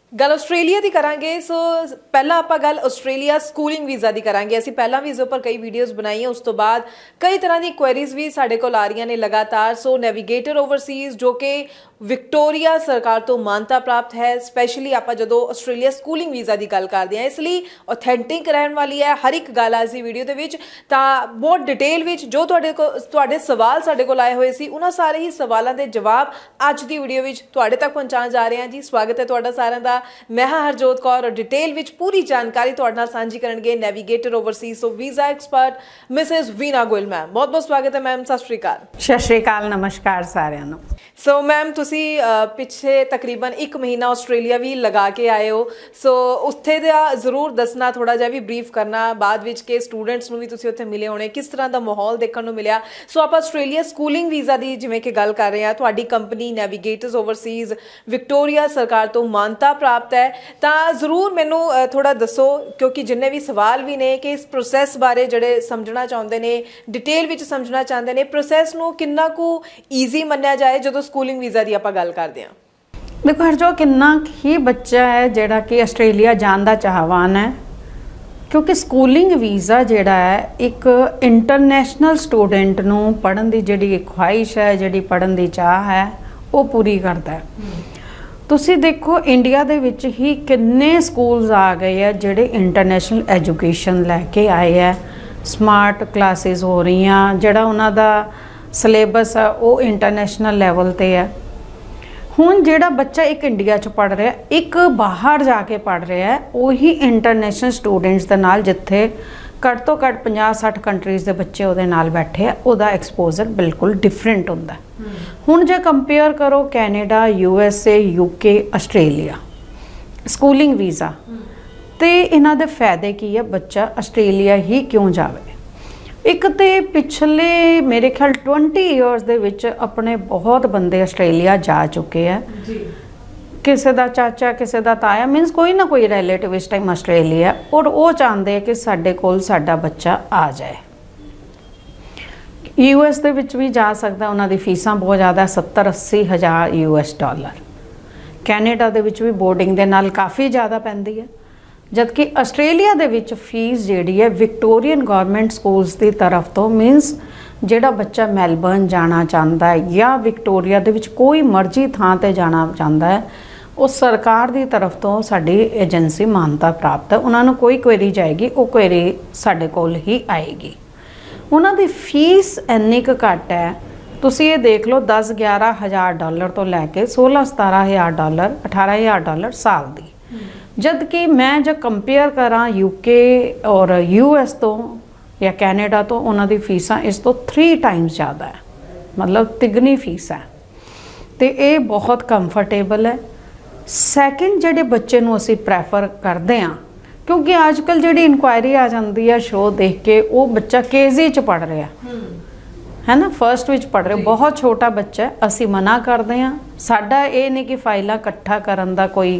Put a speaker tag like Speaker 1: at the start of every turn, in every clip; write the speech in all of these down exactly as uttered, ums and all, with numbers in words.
Speaker 1: गल आस्ट्रेलिया की करांगे। सो पहला आप गल आस्ट्रेलिया स्कूलिंग वीज़ा की करांगे। असीं पहला भी इस उपर कई वीडियोज़ बनाई उस तो बाद कई तरह की क्वेरीज भी साडे कोल आ रही ने लगातार। सो नेविगेटर ओवरसीज़ जो कि विक्टोरिया सरकार तो मानता प्राप्त है, स्पैशली आप जो आस्ट्रेलिया स्कूलिंग वीज़ा की गल करते हैं, इसलिए ऑथेंटिक रहने वाली है हर एक गल आज की वीडियो के विच। तां बहुत डिटेल विच जो तुहाडे को तुहाडे सवाल साडे कोल आए हुए सी उन्हां सारे ही सवालों के जवाब अज की वीडियो विच तुहाडे तक पहुँचाने जा रहे हैं जी। स्वागत है तुहाडा सारिआं दा। मैं हाँ हरजोत कौर और डिटेल विच पूरी जानकारी तुहाडे नाल सांझी करनगे navigator overseas so visa expert Mrs Veena Goyal ma'am. बहुत बहुत स्वागत है मैम। सत श्री अकाल।
Speaker 2: सत श्री अकाल, नमस्कार सारिआं नूं।
Speaker 1: सो मैम तुसी पिछे तकरीबन एक महीना आस्ट्रेलिया भी लगा के आए हो, सो उत्थे दा जरूर दसना, थोड़ा जिहा भी ब्रीफ करना बाद विच के स्टूडेंट्स नूं भी तुसी उत्थे मिले होने, किस तरह का माहौल देखने को मिलिया। सो आप आस्ट्रेलिया स्कूलिंग वीज़ा की जिवें कि गल कर रहे हैं, तुहाडी कंपनी नेविगेटर्स ओवरसीज़ विक्टोरिया सरकार तो मानता प्राप्त है, तो जरूर मैनू थोड़ा दसो क्योंकि जिन्ने भी सवाल भी ने कि इस प्रोसैस बारे जिहड़े समझना चाहते हैं, डिटेल विच समझना चाहते हैं, प्रोसैस नूं किन्ना कु ईजी मन्निया जाए जो स्कूलिंग वीज़ा की आपां गल करदे हां।
Speaker 2: देखो हरजो किन्ना ही बच्चा है जिहड़ा कि आस्ट्रेलिया जाण दा चाहवान है, क्योंकि स्कूलिंग वीज़ा जिहड़ा है एक इंटरनेशनल स्टूडेंट नूं पढ़न दी जिहड़ी ख्वाहिश है, जिहड़ी पढ़न दी चाह है, वो पूरी करता है। तुसी देखो इंडिया दे विच ही किन्ने स्कूल्स आ गए है जिहड़े इंटरनेशनल एजुकेशन लैके आए है, स्मार्ट क्लासेस हो रही हैं, जिहड़ा उन्हां दा सिलेबस है वो इंटरनेशनल लैवल ते है। हुण जिहड़ा बच्चा एक इंडिया च पढ़ रहा है, एक बाहर जाके पढ़ रहा है, वही इंटरनेशनल स्टूडेंट्स दे नाल जिथे घट तो घट पचास सठ कंट्रीज़ के बच्चे उहदे नाल बैठे है, उहदा एक्सपोजर बिल्कुल डिफरेंट हुंदा है। हुण जे कंपेयर करो Canada, U S A, UK, Australia schooling visa तो इन्हां दे फायदे की है, बच्चा आस्ट्रेलिया ही क्यों जावे। एक तो पिछले मेरे ख्याल ट्वेंटी ईयर्स दे विच अपने बहुत बंदे आस्ट्रेलिया जा चुके हैं। किसी का चाचा, किसी का ताया, मीनस कोई ना कोई रिलेटिव इस टाइम आस्ट्रेलिया, और वो चाहते हैं कि साडे कोल साडा बच्चा आ जाए। यू एस दे विच भी जा सकता, उन्होंने फीसां बहुत ज़्यादा सत्तर अस्सी हज़ार यू एस डॉलर। कैनेडा दे विच भी बोर्डिंग दे नाल काफ़ी ज़्यादा पैंदी है, जबकि आस्ट्रेलिया दे विच फीस जिहड़ी है विक्टोरियन गवर्नमेंट स्कूल्स की तरफ तो, मीनस जिहड़ा बच्चा मैलबर्न जाना चाहता है या विक्टोरिया दे विच कोई मर्जी थां ते जाना चाहता है, उस सरकार की तरफ तो साडी एजेंसी मानता प्राप्त है। उन्होंने कोई क्वेरी जाएगी, वो क्वेरी साडे कोल ही आएगी। उन्हां दी फीस इन्नी क घट है, तुसीं ये देख लो दस ग्यारह हज़ार डॉलर तो लैके सोलह सतारह हज़ार डॉलर अठारह हज़ार डॉलर साल दी। जबकि मैं जब कंपेयर करा यूके और यू एस तो या कैनेडा तो, उन्होंने फीसा इस तो थ्री टाइम्स ज़्यादा है, मतलब तिगनी फीस है, तो ये बहुत कंफर्टेबल है। सैकेंड जिहड़े बच्चे नूं असीं प्रैफर करते हैं, क्योंकि आजकल जिहड़ी इंक्वायरी आ जाती है शो देख के, वो बच्चा के जी च पढ़ रहा है ना, फर्स्ट विच पढ़ रहे, बहुत छोटा बच्चा है, असीं मना करते हैं। साडा ये नहीं कि फाइलां इकट्ठा करन दा कोई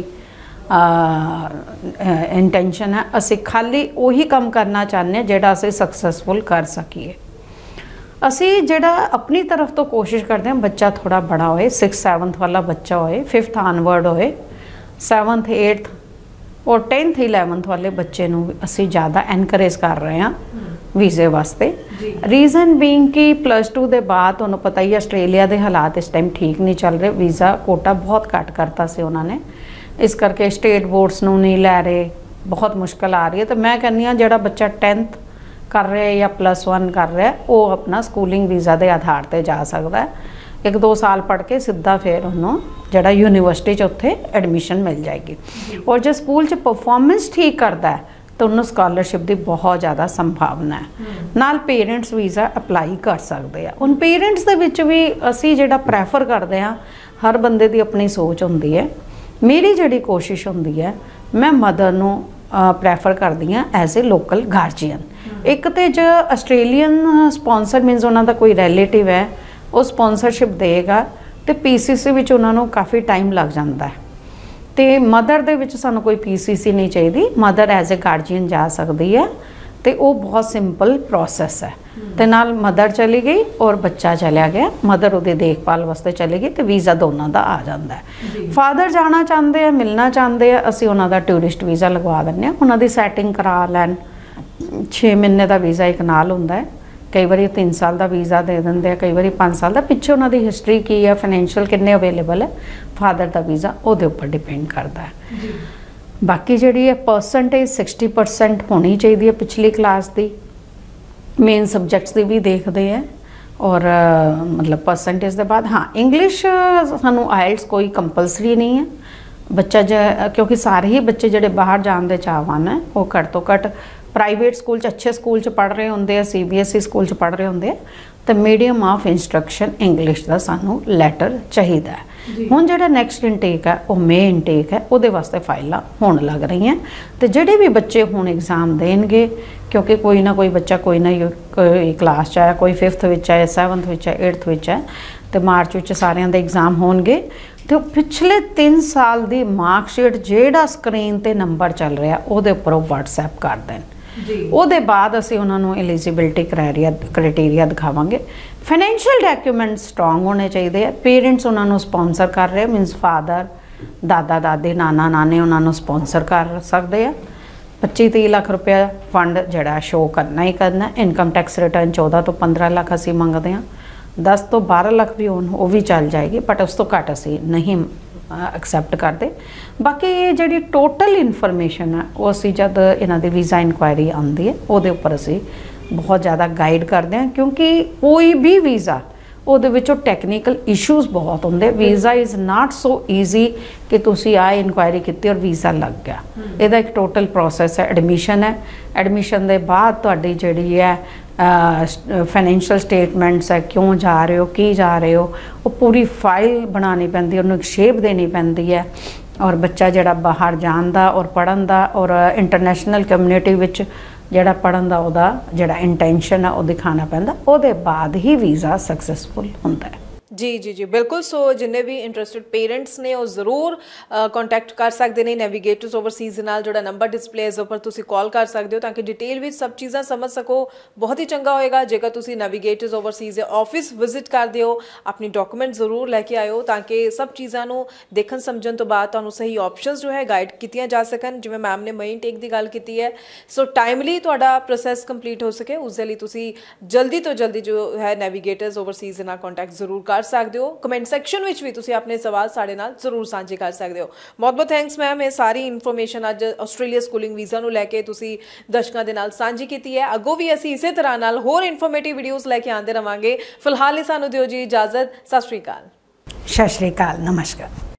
Speaker 2: इंटेंशन है, असी खाली उही काम करना चाहते हैं जिहड़ा असी सक्सैसफुल कर सकीए। असी जिहड़ा अपनी तरफ तो कोशिश करते हैं बच्चा थोड़ा बड़ा होए, सिक्स सैवंथ वाला बच्चा होए, फिफ्थ ऑनवर्ड होए, सैवंथ एट्थ और टेंथ इलैवंथ वाले बच्चे नूं असी ज़्यादा एनकरेज कर रहे हैं वीज़े वास्ते। रीज़न बीइंग कि प्लस टू के बाद तुहानूं पता ही आस्ट्रेलिया के हालात इस टाइम ठीक नहीं चल रहे, वीज़ा कोटा बहुत घट करता से उन्होंने, इस करके स्टेट बोर्ड्स नूं नहीं लै रहे, बहुत मुश्किल आ रही है। तो मैं कहनी हाँ जिहड़ा बच्चा टेंथ कर रहा है या प्लस वन कर रहा है, वो अपना स्कूलिंग वीज़ा के आधार पर जा सकता है, एक दो साल पढ़ के सीधा फिर उन्होंने जिहड़ा यूनीवर्सिटी च उत्थे एडमिशन मिल जाएगी। और जो स्कूल च परफॉर्मेंस ठीक करता है तो उन्होंने स्कॉलरशिप की बहुत ज़्यादा संभावना है। नाल पेरेंट्स वीज़ा अप्लाई कर सकते हैं। उन पेरेंट्स दे विच भी असी जिहड़ा प्रैफर करते हैं, हर बंदे की अपनी सोच होंदी है। मेरी जिहड़ी कोशिश होंदी है, मैं मदर नूं प्रैफर करदी हाँ एज ए लोकल गार्जियन। एक तो जो आस्ट्रेलियन स्पॉन्सर मीनस उन्होंने कोई रिलेटिव है, वो स्पॉन्सरशिप देगा, तो पी सी सी विच उन्होंने काफ़ी टाइम लग जाता है। तो मदर दे विच सानू कोई पी सी सी नहीं चाहिए, मदर एज ए गार्जियन जा सकती है। तो वो बहुत सिंपल प्रोसैस है। तो नाल मदर चली गई और बच्चा चलिया गया, मदर उसकी देखभाल वास्ते चली गई, तो वीज़ा दोनों का आ जाता है। फादर जाना चाहते हैं, मिलना चाहते हैं, असी उन्हों का टूरिस्ट वीज़ा लगवा दें, उन्होंने सैटिंग करा लैन। छे महीने का वीज़ा एक नाल होंदा है, कई बार तीन साल का वीज़ा दे देंगे, कई बार पाँच साल का, पिछे उन्होंने हिस्टरी की है, फाइनैंशियल किन्ने अवेलेबल है, फादर का वीज़ा वो उपर डिपेंड करता है। बाकी जी है परसेंटेज सिक्सटी परसेंट होनी चाहिए पिछली क्लास की, मेन सबजैक्ट्स की भी देखते हैं, और uh, मतलब परसेंटेज के बाद हाँ इंग्लिश सानू आइल्स कोई कंपलसरी नहीं है बच्चा ज क्योंकि सारे ही बच्चे जोड़े बाहर जाने के चाहवान है वो घट तो घट प्राइवेट स्कूल अच्छे स्कूल पढ़ रहे होंगे, C B S E school पढ़ रहे होंगे, तो मीडियम ऑफ इंस्ट्रक्शन इंग्लिश का सानू लैटर चाहिए है। हुण जिहड़ा नैक्सट इंटेक है वो मे इंटेक है, वो वास्ते फाइलां होण लग रही हैं, तो जिहड़े भी बच्चे हुण एग्जाम देणगे, क्योंकि कोई ना कोई बच्चा कोई ना कोई क्लास है, कोई फिफ्थ विच है, सैवंथ विच है, एट्थ विच है, तो मार्च विच सारिਆਂ ਦੇ एग्जाम होणगे, तो पिछले तीन साल की मार्कशीट जिहड़ा स्क्रीन ते नंबर चल रहा उहदे उपर व्हाट्सएप कर देण। ਉਹਦੇ बाद असी उन्होंने एलिजिबिलिटी क्राइटेरिया क्राइटेरिया दिखावांगे। फाइनैंशियल डॉक्यूमेंट स्ट्रॉन्ग होने चाहिए, पेरेंट्स उन्होंने स्पॉन्सर कर रहे, मीनस फादर दादा दादी नाना नाने उन्होंने स्पॉन्सर कर सकते हैं। पच्ची तीह लाख रुपया फंड जड़ा शो करना ही करना। इनकम टैक्स रिटर्न चौदह तो पंद्रह लाख असी मंगते हैं, दस तो बारह लाख भी होन वो भी चल जाएगी, बट उस तो घट असी नहीं एक्सैप्ट करते। बाकी जी टोटल इनफॉर्मेशन है वो असी जब इन्हों की वीज़ा इंक्वायरी आती है वो उपर असी बहुत ज़्यादा गाइड करते हैं, क्योंकि कोई भी वीज़ा वो टैक्नीकल इशूज़ बहुत होंगे। Visa is not so easy कि तुसी आए इनक्वायरी की और वीज़ा लग गया, यदा एक टोटल प्रोसैस है। एडमिशन है, एडमिशन के बाद तुहाडी जिहड़ी है फाइनैंशियल स्टेटमेंट्स है, क्यों जा रहे हो, की जा रहे हो, वो पूरी फाइल बनानी पैंदी, उन्होंने एक शेप देनी पैंदी है। और बच्चा जिहड़ा बाहर जान दा और पढ़न दा और इंटरनेशनल कम्यूनिटी विच जिहड़ा पढ़न दा उहदा जिहड़ा इंटेंशन है वो दिखाना पैंदा, उहदे बाद ही वीज़ा सक्सैसफुल हुंदा है।
Speaker 1: जी जी जी बिल्कुल। सो जिन्ने भी इंटरस्टिड पेरेंट्स ने वो जरूर कॉन्टैक्ट कर सकते हैं नैवीगेटर्स ओवरसीज नाल, जोड़ा नंबर डिस्पले इस उपर तुसी कॉल कर सकते हो ताकि डिटेल में सब चीज़ां समझ सको। बहुत ही चंगा होएगा जेकर तुसी नैवीगेटर्स ओवरसीज के ऑफिस विजिट करते हो, अपनी डॉक्यूमेंट जरूर लैके आयो ताकि सब चीज़ों को देखन समझन तो बाद तुहानूं सही ऑप्शनस जो है गाइड कीतियां जा सकन। जिवें मैम ने मई टेक की गल की है, सो टाइमली तुहाडा प्रोसैस कंप्लीट हो सके उस लई तुसी जल्दी तो जल्दी जो है नैवीगेटर्स ओवरसीज नाल कॉन्टैक्ट जरूर कर सकते हो। कमेंट सैक्शन में भी तुसी अपने सवाल साडे नाल जरूर सांझे कर सकते हो। बहुत बहुत थैंक्स मैम, ये सारी इन्फॉर्मेशन अज आस्ट्रेलिया स्कूलिंग वीज़ा नूं लैके तुसी दर्शकों के नाल सांझी की है। अगों भी असी इस तरह नाल होर इन्फॉर्मेटिव वीडियोज़ लैके आते रहांगे। फिलहाल ही सानूं दिओ जी इजाजत। सत श्री अकाल।
Speaker 2: सत श्री अकाल, नमस्कार।